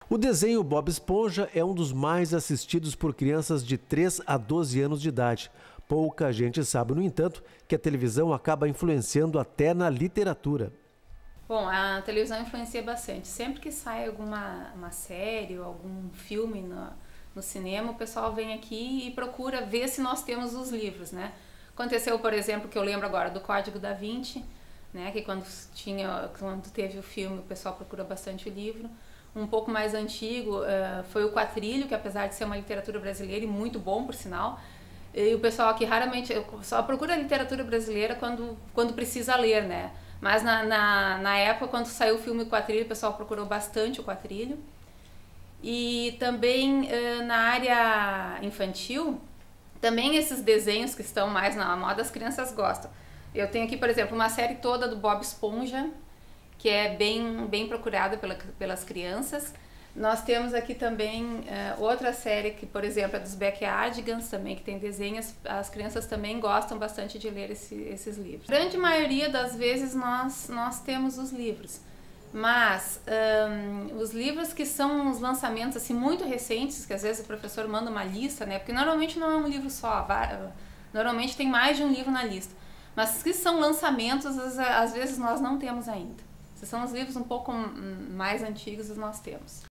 O desenho Bob Esponja é um dos mais assistidos por crianças de 3 a 12 anos de idade. Pouca gente sabe, no entanto, que a televisão acaba influenciando até na literatura. Bom, a televisão influencia bastante. Sempre que sai uma série ou algum filme no cinema, o pessoal vem aqui e procura ver se nós temos os livros, né? Aconteceu, por exemplo, que eu lembro agora do Código da Vinci, né? Que quando teve o filme, o pessoal procura bastante o livro. Um pouco mais antigo foi o Quatrilho, que apesar de ser uma literatura brasileira e muito bom, por sinal, e o pessoal aqui raramente só procura a literatura brasileira quando precisa ler, né? Mas na época, quando saiu o filme Quatrilho, o pessoal procurou bastante o Quatrilho. E também na área infantil, também esses desenhos que estão mais na moda, as crianças gostam. Eu tenho aqui, por exemplo, uma série toda do Bob Esponja, que é bem procurada pelas crianças. Nós temos aqui também outra série que, por exemplo, é dos Backyardigans também, que tem desenhos. As crianças também gostam bastante de ler esses livros. A grande maioria das vezes nós temos os livros, mas os livros que são os lançamentos assim, muito recentes, que às vezes o professor manda uma lista, né? Porque normalmente não é um livro só, normalmente tem mais de um livro na lista. Mas que são lançamentos, às vezes nós não temos ainda. Se são os livros um pouco mais antigos, nós temos.